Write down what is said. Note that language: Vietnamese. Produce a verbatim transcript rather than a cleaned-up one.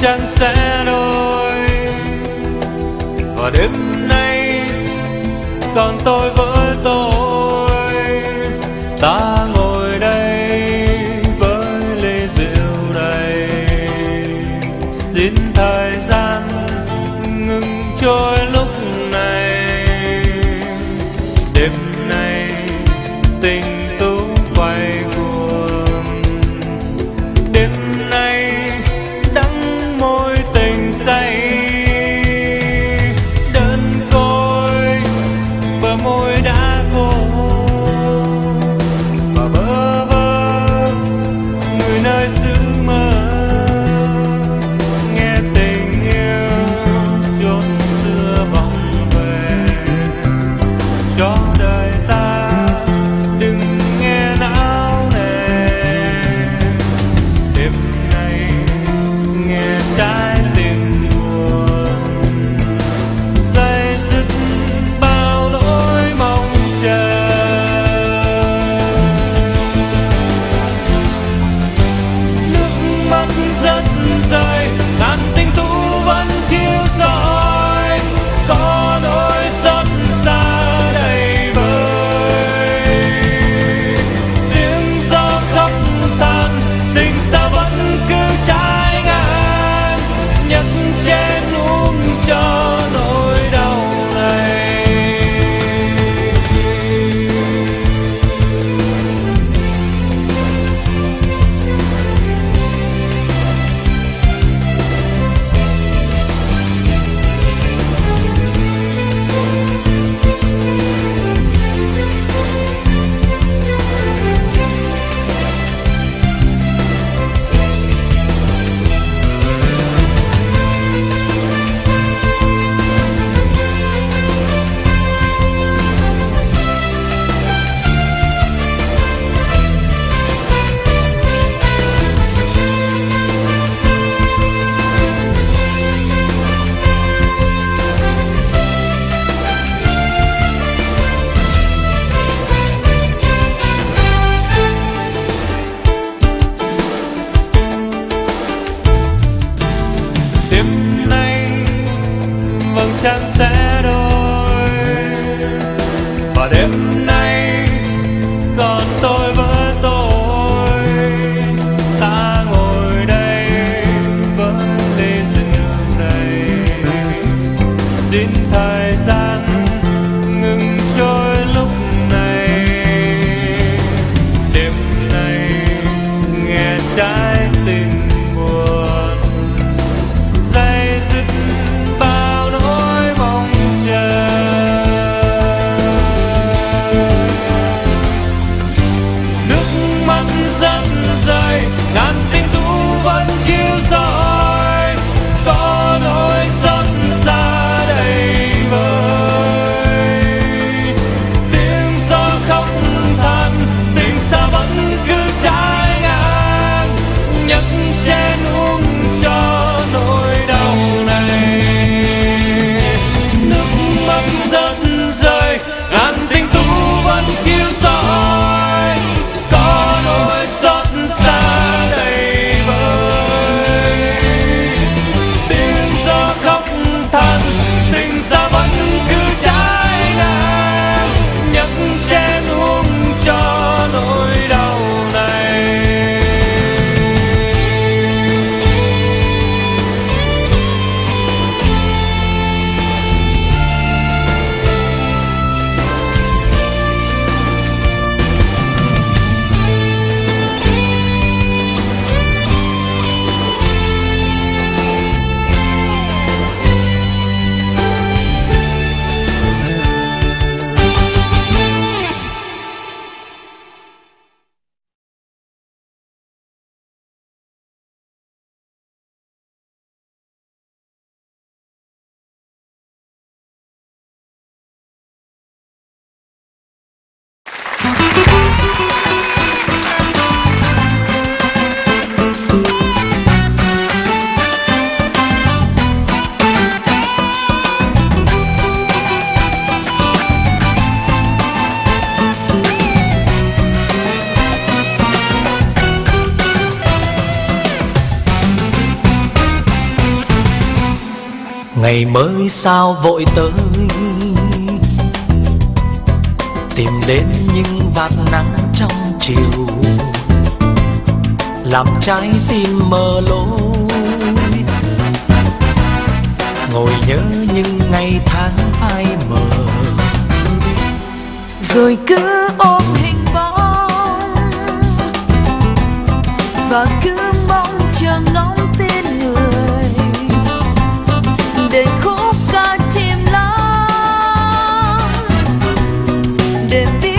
trăng sẽ đôi. Và đêm nay còn tôi với tôi, ta ngồi đây với ly rượu đầy. Xin thời gian ngừng trôi lúc này, đêm nay tình tú quay cuồng. Đêm nay đắng môi tình say, đơn côi bờ môi đã khô và bơ vơ người nơi xứ mơ. Nghe tình yêu chốn xưa vọng về, cho đời ta đừng nghe não nề. Đêm nay nghe trái tim buồn, dây dứt bao nỗi mong chờ. Nước mắt rất rơi, ngàn tình tú vẫn thiếu soi. Có nỗi xót xa đầy vơi, tiếng gió khóc than, tình sao vẫn cứ trái ngang. Nhấc chén uống cho nỗi đau này. Đêm nay vầng trăng sẽ đôi, và đêm nay còn tôi với tôi, ta ngồi đây với ly rượu đầy. Xin thời gian ngừng trôi lúc này, đêm nay nghe trái tim buồn, dây dứt bao nỗi mong chờ. Ngày mới sao vội tới, tìm đến những vạt nắng trong chiều, làm trái tim mơ lối. Ngồi nhớ những ngày tháng phai mờ, rồi cứ ôm hình bóng và cứ mong chờ ngóng tên người để khúc ca chìm lắng, để biết